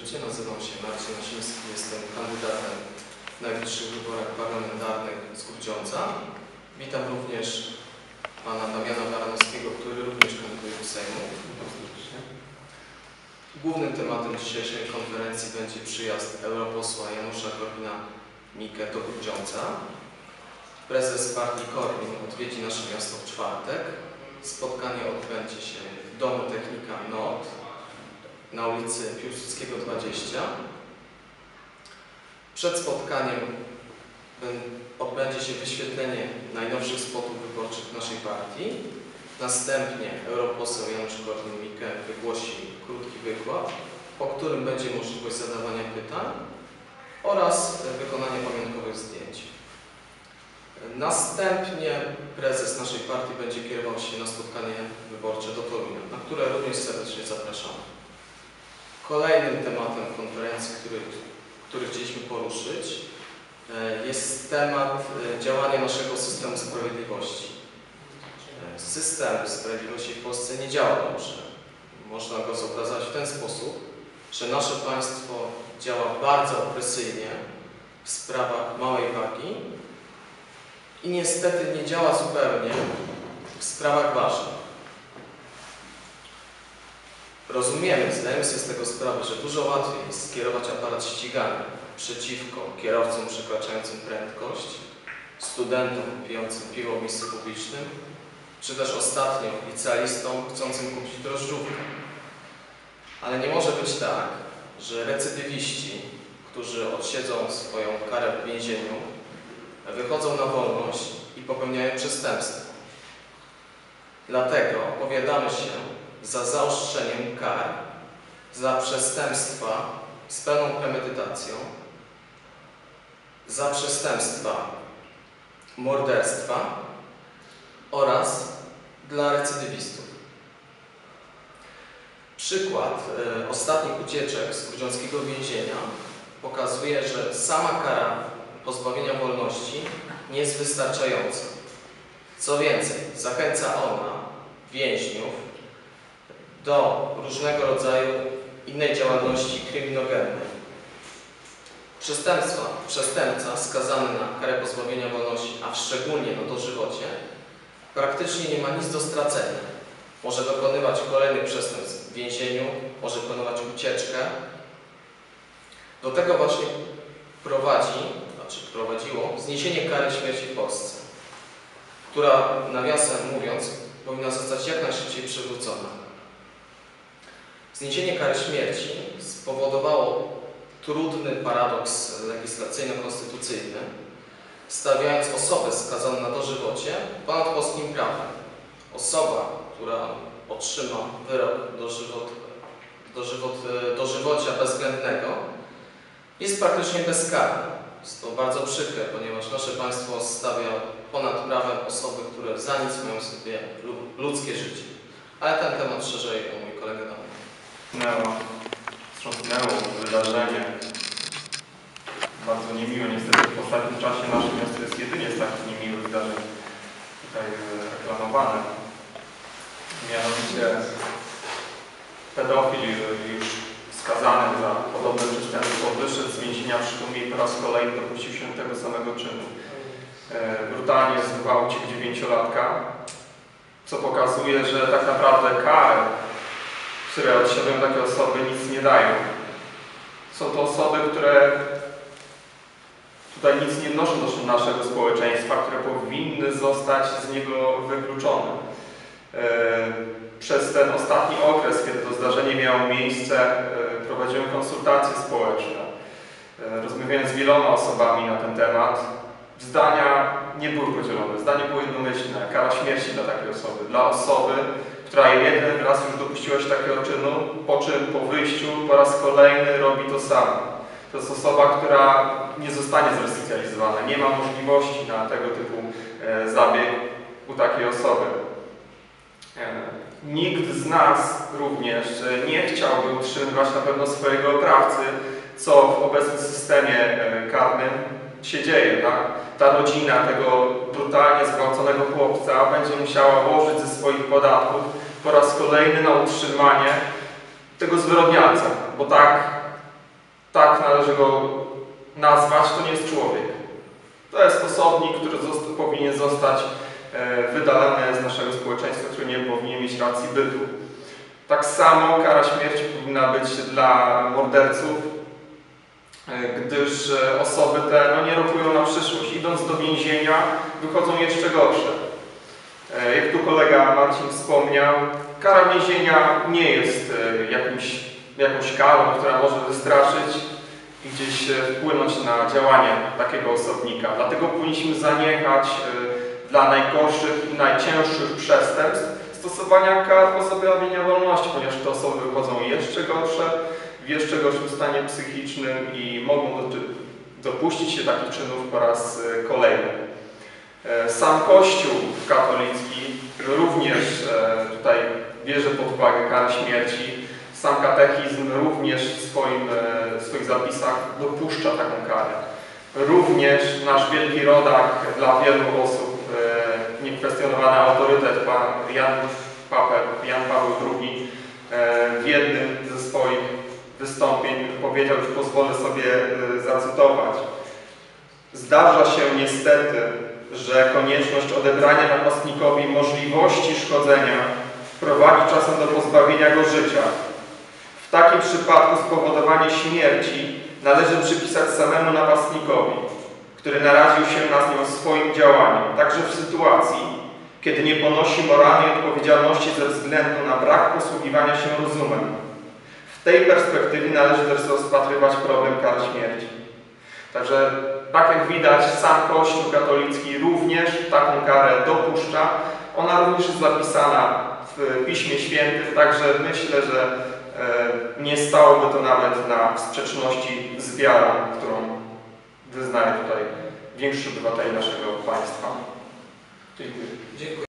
życie. Nazywam się Marcin Osiński, jestem kandydatem w najbliższych wyborach parlamentarnych z Grudziądza. Witam również pana Damiana Baranowskiego, który również kandyduje do Sejmu. Głównym tematem dzisiejszej konferencji będzie przyjazd europosła Janusza Korwin-Mikke do Grudziądza. Prezes partii Korwin odwiedzi nasze miasto w czwartek. Spotkanie odbędzie się w Domu Technika Nord na ulicy Piłsudskiego 20. Przed spotkaniem odbędzie się wyświetlenie najnowszych spotów wyborczych naszej partii. Następnie europoseł Janusz Korwin-Mikke wygłosi krótki wykład, po którym będzie możliwość zadawania pytań oraz wykonania pamiątkowych zdjęć. Następnie prezes naszej partii będzie kierował się na spotkanie wyborcze do Torunia, na które również serdecznie zapraszamy. Kolejnym tematem konferencji, który chcieliśmy poruszyć, jest temat działania naszego systemu sprawiedliwości. System sprawiedliwości w Polsce nie działa dobrze. Można go zobrazować w ten sposób, że nasze państwo działa bardzo opresyjnie w sprawach małej wagi i niestety nie działa zupełnie w sprawach ważnych. Rozumiemy, zdajemy sobie z tego sprawę, że dużo łatwiej jest skierować aparat ścigania przeciwko kierowcom przekraczającym prędkość, studentom pijącym piwo w miejscu publicznym, czy też ostatnio licealistom chcącym kupić drożdżówkę. Ale nie może być tak, że recydywiści, którzy odsiedzą swoją karę w więzieniu, wychodzą na wolność i popełniają przestępstwa. Dlatego opowiadamy się za zaostrzeniem kar za przestępstwa z pełną premedytacją, za przestępstwa morderstwa oraz dla recydywistów. Przykład ostatnich ucieczek z grudziąckiego więzienia pokazuje, że sama kara pozbawienia wolności nie jest wystarczająca. Co więcej, zachęca ona więźniów do różnego rodzaju innej działalności kryminogennej. Przestępca skazany na karę pozbawienia wolności, a szczególnie na dożywocie, praktycznie nie ma nic do stracenia. Może dokonywać kolejnych przestępstw w więzieniu, może planować ucieczkę. Do tego właśnie prowadziło zniesienie kary śmierci w Polsce, która, nawiasem mówiąc, powinna zostać jak najszybciej przywrócona. Zniesienie kary śmierci spowodowało trudny paradoks legislacyjno-konstytucyjny, stawiając osobę skazaną na dożywocie ponad polskim prawem. Osoba, która otrzyma wyrok dożywocia bezwzględnego, jest praktycznie bezkarna. Jest to bardzo przykre, ponieważ nasze państwo stawia ponad prawem osoby, które za nic mają sobie ludzkie życie. Ale ten temat szerzej mój kolega Damian. Wstrząsnęło wydarzenie. Bardzo niemiłe. Niestety w ostatnim czasie nasze miasto jest jedynie z takich niemiłych wydarzeń tutaj reklamowane. Mianowicie pedofil już skazany za podobne przestępstwo wyszedł z więzienia w Sztumie i po raz kolejny dopuścił się tego samego czynu. Brutalnie zgwałcił 9-latka, co pokazuje, że tak naprawdę kary, które odsiadują takie osoby, nic nie dają. Są to osoby, które tutaj nic nie wnoszą do naszego społeczeństwa, które powinny zostać z niego wykluczone. Przez ten ostatni okres, kiedy to zdarzenie miało miejsce, prowadziłem konsultacje społeczne. Rozmawiałem z wieloma osobami na ten temat. Zdania nie były podzielone, zdanie było jednomyślne. Kara śmierci dla takiej osoby. Dla osoby, która jeden raz już dopuściła się takiego czynu, po czym po wyjściu po raz kolejny robi to samo. To jest osoba, która nie zostanie zresocjalizowana. Nie ma możliwości na tego typu zabieg u takiej osoby. Nikt z nas również nie chciałby utrzymywać na pewno swojego oprawcy, co w obecnym systemie karnym się dzieje. Tak? Ta rodzina tego brutalnie zgwałconego chłopca będzie musiała łożyć ze swoich podatków po raz kolejny na utrzymanie tego zwyrodnialca, bo tak tak należy go nazwać, to nie jest człowiek. To jest osobnik, który powinien zostać wydalany z naszego społeczeństwa, który nie powinien mieć racji bytu. Tak samo kara śmierci powinna być dla morderców, gdyż osoby te nie rokują na przyszłość. Idąc do więzienia, wychodzą jeszcze gorsze. Jak tu kolega Marcin wspomniał, kara więzienia nie jest jakąś karą, która może wystraszyć i gdzieś wpłynąć na działanie takiego osobnika. Dlatego powinniśmy zaniechać dla najgorszych i najcięższych przestępstw stosowania kar pozbawienia wolności, ponieważ te osoby wychodzą jeszcze gorsze, w jeszcze gorszym stanie psychicznym i mogą dopuścić się takich czynów po raz kolejny. Sam Kościół katolicki również tutaj bierze pod uwagę karę śmierci. Sam katechizm również w swoich zapisach dopuszcza taką karę. Również nasz wielki rodak dla wielu osób, niekwestionowany autorytet Jan Paweł II w jednym ze swoich wystąpień powiedział, już pozwolę sobie zacytować: zdarza się niestety, że konieczność odebrania napastnikowi możliwości szkodzenia prowadzi czasem do pozbawienia go życia. W takim przypadku spowodowanie śmierci należy przypisać samemu napastnikowi, który naraził się na nią swoim działaniem, także w sytuacji, kiedy nie ponosi moralnej odpowiedzialności ze względu na brak posługiwania się rozumem. W tej perspektywie należy też rozpatrywać problem kar śmierci. Także, tak jak widać, sam Kościół katolicki również taką karę dopuszcza. Ona również jest zapisana w Piśmie Świętym, także myślę, że nie stałoby to nawet na sprzeczności z wiarą, którą wyznaje tutaj większość obywateli naszego państwa. Dziękuję. Dziękuję.